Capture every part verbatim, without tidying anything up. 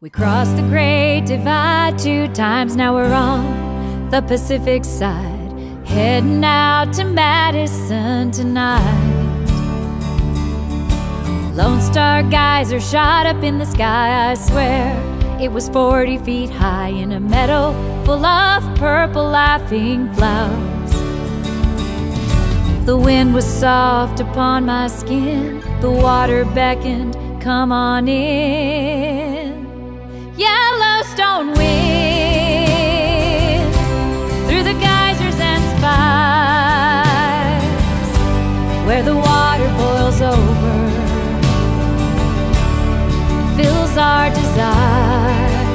We crossed the Great Divide two times, now we're on the Pacific side, heading out to Madison tonight. Lone Star geyser shot up in the sky, I swear it was forty feet high, in a meadow full of purple laughing flowers. The wind was soft upon my skin, the water beckoned, come on in. Yellowstone wind, through the geysers and spires, where the water boils over, fills our desire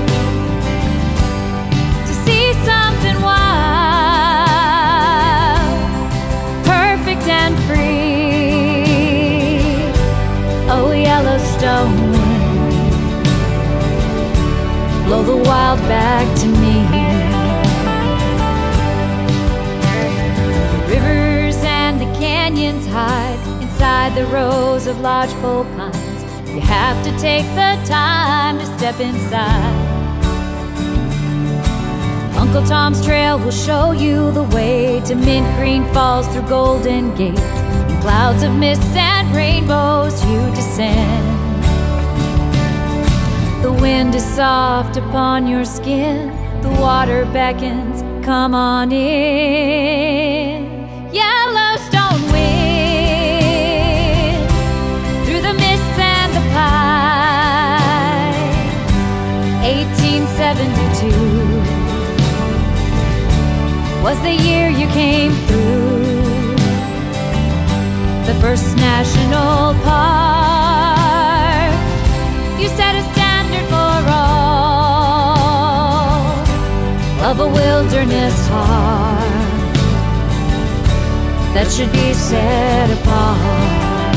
to see something wild, perfect and free. Oh, Yellowstone wind, blow the wild back to me. The rivers and the canyons hide inside the rows of lodgepole pines. You have to take the time to step inside. Uncle Tom's trail will show you the way to Mint Green Falls, through Golden Gates. In clouds of mist and rainbows you descend. The wind is soft upon your skin, the water beckons, come on in. Yellowstone wind, through the mists and the pines. eighteen seventy-two was the year you came through, the first national park. You set a standard for all of a wilderness heart that should be set apart.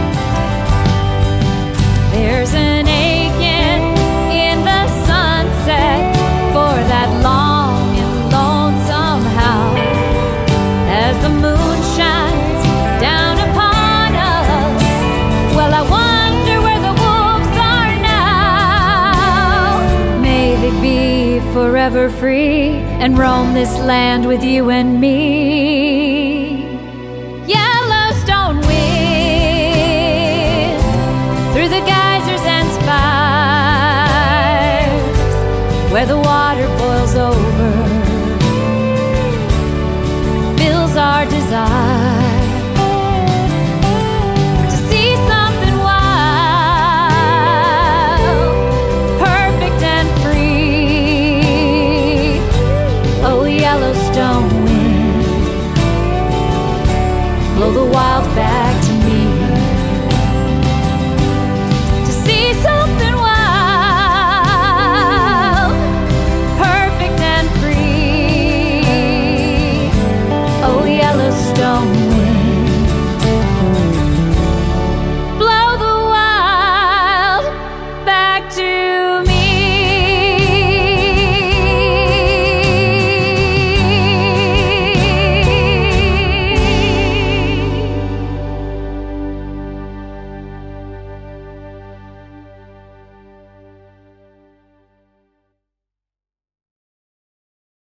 There's an aching in the sunset for that long and lonesome house, as the moon shines down upon us. Well, I wonder where the wolves are now. May they be forever free and roam this land with you and me. Yellowstone wind, through the geysers and spires, where the water